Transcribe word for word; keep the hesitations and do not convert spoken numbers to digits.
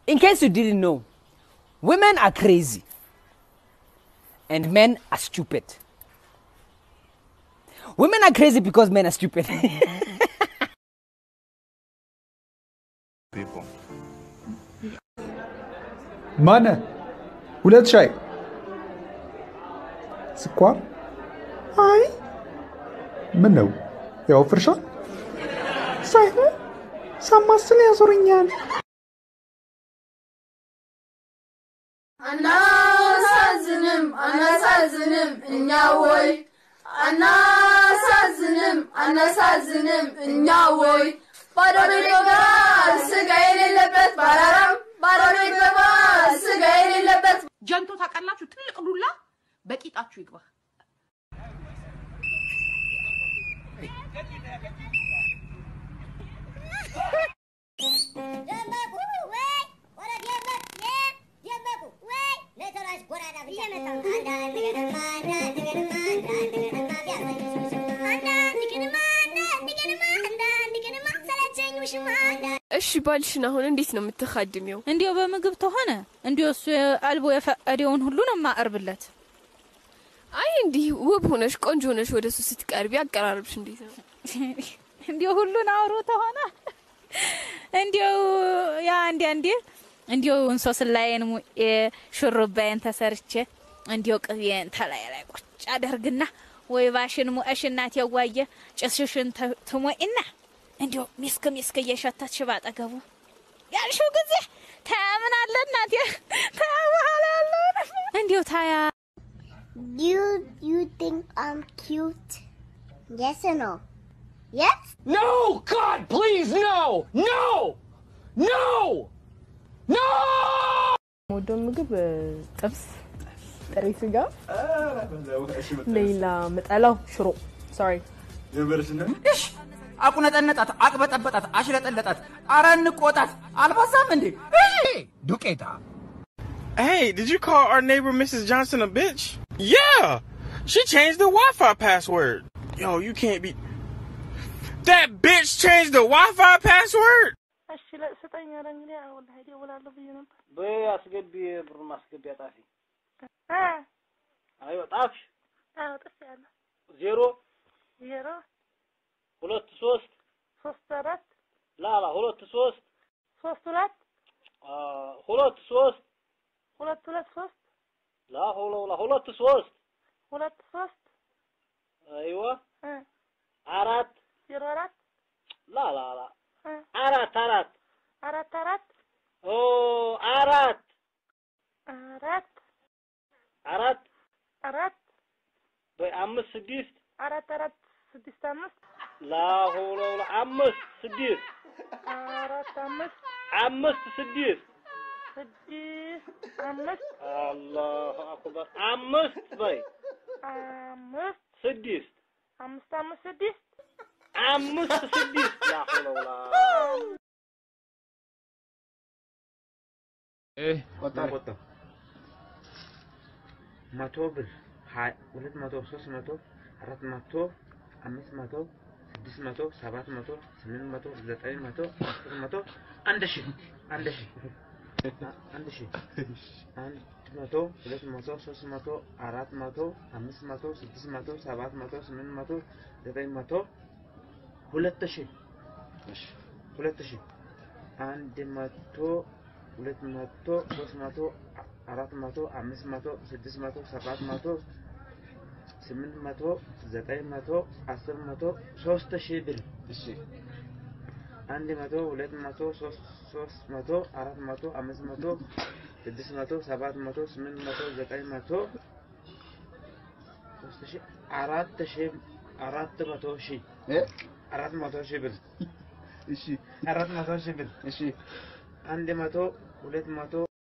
In case you didn't know, women are crazy and men are stupid. Women are crazy because men are stupid. People. Mana? ሁለት ሻይ ስኳር አይ ምን ነው ያው ፍርሻ ሳይሆን ሳማስል ያዞርኛል አናሳዝንም አናሳዝንም እኛ ወይ አናሳዝንም አናሳዝንም እኛ ወይ ባዶ ይገባል ስጋ የሌለበት ባራራም ባዶ ይገባል ስጋ የሌለበት ጀንቶ ታቀላችሁ ትልቅ ዱላ በቂጣችሁ ይግባ እሺ ባልሽና አሁን እንዴት ነው የምትخدሚው እንዲው በመግብ ተሆነ እንዲው እሱ አልቦ የፈቀደውን ሁሉ ነው ማቀርብለት አይ እንዲ ውብ ሆነሽ ቆንጆ ሆነሽ ወደሱ ስትቀርቢ አቀራረብሽ እንዴት ነው እንዲው ሁሉ ናውሮ ተሆነ እንዲው ያ እንዲ እንዲ እንዲው እንሶስላየን ሹሩባየን ተሰርቼ እንዲው ቅቤን ተላይ ላይ ቁጭ አደርግና ወይ ባሽን ሙአሽናት ያዋየ ጭስሽን ተሞይና እንዲው ሚስከ ሚስከ የሸታች ባጠገቡ ያልሽው ግዜ ታምን አለ እናት ታዋለ አለ እንዲው ታያ You you think I'm cute? Yes or no? Yes? No, God, please no. No. No. No. ودو ምግብ ጥብስ ጥሬ ስጋ ሌላ መጣላው ሽሮ sorry የበርሽነ እሺ አቁነጠነጣት አቅበጠበጣት አሽለጠለጣት አራን ቆጣት አልባሳም እንዴ እሺ ዱቄታ Hey, did you call our neighbor Missus Johnson a bitch? Yeah. She changed the Wi-Fi password. Yo, you can't be That bitch changed the Wi-Fi password? እሺ ለሰጠኝ አረንግሊ አሁን ሄዲ ወላለ ብዬ ነበር በአስገቢ ብር ማስገቢ አጣፊ አ አዩ ጣፍ አው ጥፍ ያለ ዜሮ ዜሮ ሁለት ሶስት ሶስት አራት ላላ ሁለት ሶስት ሶስት ሁለት አ ሁለት ሶስት ሁለት ሁለት ሶስት ላ ሁሉ ላ ሁለት ሶስት ሁለት ሶስት አይዋ አ አራት ዜሮ አራት ላ ላ ላ አራት አራት አራት አራት ኦ አራት አራት አራት አራት በአምስት ስድስት አራት አራት ስድስት አምስት ላ ሁሉ ላ አምስት ስድስት አራት አምስት አምስት ስድስት ስድስት አምስት አላሁ አክበር አምስት በይ አምስት ስድስት አምስት አምስት ስድስት አምስት ስድስት ላ ሁሉ ላ እህ ቆጣ ቆጣ መቶ ብር ሁለት መቶ ሶስት መቶ አራት መቶ አምስት መቶ ስድስት መቶ ሰባት መቶ ስምንት መቶ ዘጠኝ መቶ አስር መቶ አንድ ሺህ አንድ ሺህ አንድ ሺህ አንድ መቶ ሁለት መቶ ሶስት መቶ አራት መቶ አምስት መቶ ስድስት መቶ ሰባት መቶ ስምንት መቶ ዘጠኝ መቶ ሁለት ሺህ እሺ ሁለት ሺህ አንድ መቶ ሁለት መቶ ሶስት መቶ አራት መቶ አምስት መቶ ስድስት መቶ ሰባት መቶ ስምንት መቶ ዘጠኝ መቶ አስር መቶ ሶስት ሺህ ብር እሺ አንድ መቶ ሁለት መቶ ሶስት ሶስት መቶ አራት መቶ አምስት መቶ ስድስት መቶ ሰባት መቶ ስምንት መቶ ዘጠኝ መቶ ሶስት ሺህ አራት ሺህ አራት መቶ ሺህ አራት መቶ ሺህ ብር እሺ አራት መቶ ሺህ ብር እሺ አንድ መቶ ሁለት መቶ